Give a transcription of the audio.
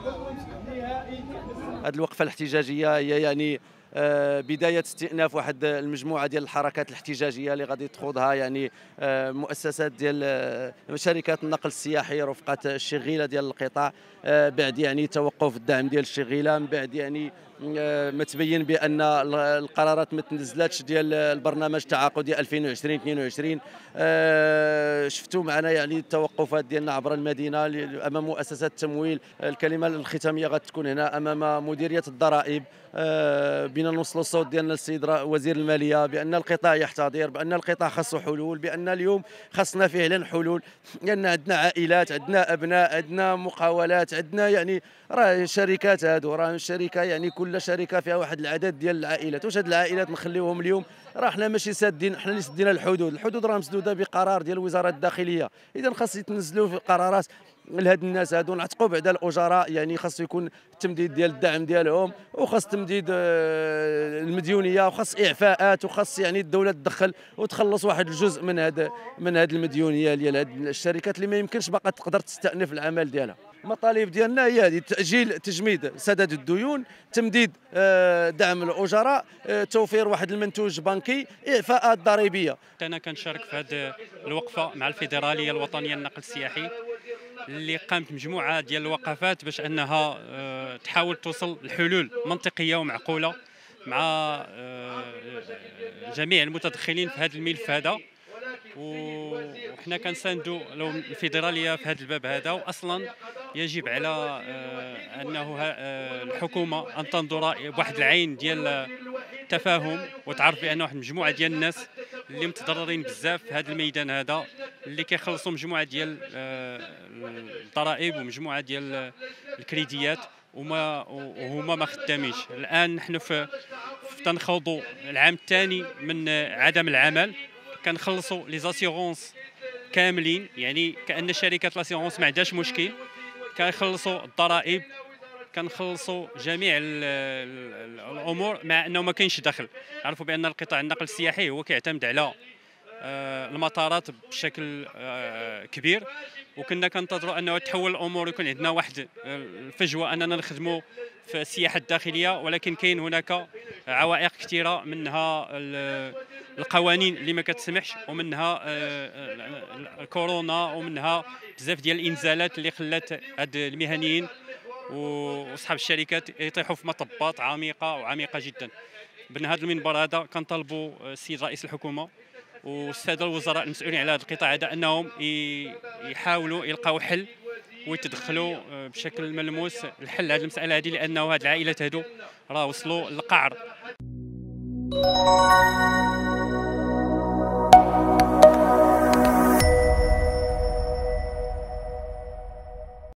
هذه الوقفة الاحتجاجية هي يعني بداية استئناف واحد المجموعة ديال الحركات الاحتجاجية اللي غادي تخوضها يعني مؤسسات ديال شركات النقل السياحي رفقة الشغيلة ديال القطاع بعد يعني توقف الدعم ديال الشغيلة من بعد يعني ما تبين بان القرارات ما تنزلاتش ديال البرنامج التعاقدي 2020 22. شفتوا معنا يعني التوقفات ديالنا عبر المدينه امام مؤسسات التمويل. الكلمه الختاميه غتكون هنا امام مديريه الضرائب. بنا نوصلوا الصوت ديالنا للسيد وزير الماليه بان القطاع يحتضر، بان القطاع خاصه حلول، بان اليوم خاصنا فعلا حلول، لان عندنا عائلات، عندنا ابناء، عندنا مقاولات، عندنا يعني راه شركات، هادو راه الشركه يعني كل شركه فيها واحد العدد ديال العائلات. واش هاد العائلات نخليوهم اليوم؟ راه حنا ماشي سادين، حنا اللي سدينا الحدود راه مسدوده بقرار ديال وزاره الداخليه. اذا خاص يتنزلوا في قرارات لهاد الناس هادو، نعتقوا بعدا الاجراء يعني خاص يكون التمديد ديال الدعم ديالهم، وخاص تمديد المديونيه، وخاص اعفاءات، وخاص يعني الدوله تدخل وتخلص واحد الجزء من هذه المديونيه ديال هاد الشركات اللي ما يمكنش باقا تقدر تستأنف العمل ديالها. المطالب ديالنا هي هذه: تأجيل تجميد سداد الديون، تمديد دعم الأجراء، توفير واحد المنتوج بنكي، إعفاءات ضريبية. أنا كنشارك في هذه الوقفة مع الفيدرالية الوطنية للنقل السياحي اللي قامت مجموعة ديال الوقفات باش أنها تحاول توصل لحلول منطقية ومعقولة مع جميع المتدخلين في هذا الملف هذا. وحنا كنساندوا لو الفيدراليه في هذا الباب هذا. واصلا يجب على انه الحكومه ان تنظر بواحد العين ديال التفاهم وتعرف بان واحد المجموعه ديال الناس اللي متضررين بزاف في هذا الميدان هذا، اللي كيخلصوا مجموعه ديال الضرائب ومجموعه ديال الكريديات وهما ما خدامينش. الان نحن في تنخوضوا العام الثاني من عدم العمل، كنخلصوا لي زاسيغونس كاملين، يعني كأن شركات لاسيغونس ما عندهاش مشكل، كنخلصوا الضرائب، كنخلصوا جميع الامور، مع انه ما كاينش دخل. عرفوا بان القطاع النقل السياحي هو كيعتمد على المطارات بشكل كبير، وكنا كنتظروا انه تحول الامور، يكون عندنا واحد الفجوه اننا نخدموا في السياحه الداخليه، ولكن كاين هناك عوائق كثيره، منها القوانين اللي ما كتسمحش، ومنها الكورونا، ومنها بزاف ديال الانزالات اللي خلات هاد المهنيين واصحاب الشركات يطيحوا في مطبات عميقه جدا. من هذا المنبر هذا كنطالبوا السيد رئيس الحكومه والساده الوزراء المسؤولين على هذا القطاع هذا انهم يحاولوا يلقاو حل ويتدخلوا بشكل ملموس لحل هذه المساله هذه، لانه هذه العائلات هذو راه وصلوا للقعر.